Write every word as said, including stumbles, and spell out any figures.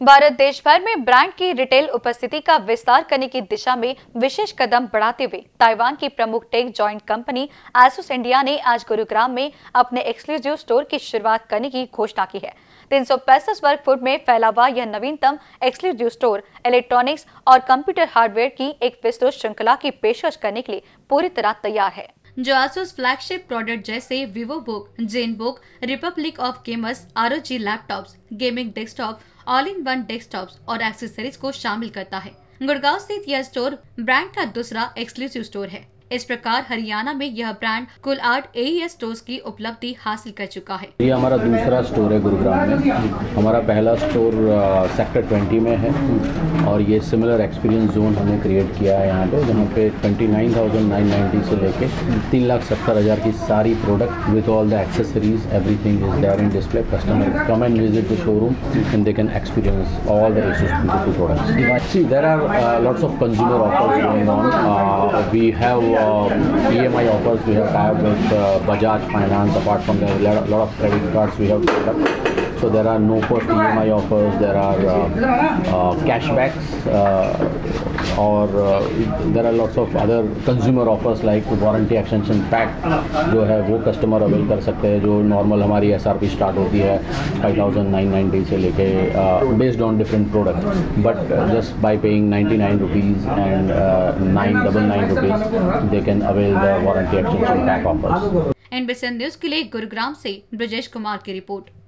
भारत देश भर में ब्रांड की रिटेल उपस्थिति का विस्तार करने की दिशा में विशेष कदम बढ़ाते हुए ताइवान की प्रमुख tech giant company Asus India ने आज गुरुग्राम में अपने एक्सक्लूसिव स्टोर की शुरुआत करने की घोषणा की है। तीन सौ पैंसठ वर्ग फुट में फैला हुआ यह नवीनतम एक्सक्लूसिव स्टोर इलेक्ट्रॉनिक्स और कंप्यूटर हार्डवेयर की एक विस्तृत श्रृंखला की पेशकश करने के लिए पूरी तरह तैयार है, जो आसूस फ्लैगशिप प्रोडक्ट जैसे Vivobook, Zenbook, republic of gamers, R O G laptops, gaming desktop, all in one desktops और एक्सेसरीज को शामिल करता है। गुड़गांव स्थित यह स्टोर ब्रांड का दूसरा एक्सक्लूसिव स्टोर है। इस प्रकार हरियाणा में यह ब्रांड कुल आठ ए ई एस स्टोर्स की उपलब्धि हासिल कर चुका है। ये हमारा दूसरा स्टोर है गुरुग्राम में। हमारा पहला स्टोर सेक्टर बीस में है और ये सिमिलर एक्सपीरियंस जोन हमने क्रिएट किया है यहाँ पे, जहाँ पे उनतीस हज़ार नौ सौ नब्बे से लेके तीन लाख सत्तर हज़ार की सारी product with all the accessories, everything is there in display. Customer come and visit the showroom and they can experience all the Asus beautiful products. See, there are uh, lots of consumer offers going on. Uh, we have uh, E M I offers. We have tied with uh, Bajaj Finance. Apart from that, a lot of credit cards we have set up. So there are no cost E M I offers. There are uh, uh, cashbacks, uh, or uh, there are lots of other consumer offers like warranty extension pack जो है वो customer avail कर सकते हैं, जो normal हमारी S R P start होती है फाइव थाउजेंड नाइन नाइन्टी से लेके based on different product, but just by paying ninety nine rupees and nine double nine rupees they can avail the warranty extension pack offers. NBC news के लिए गुरुग्राम से ब्रजेश कुमार की report.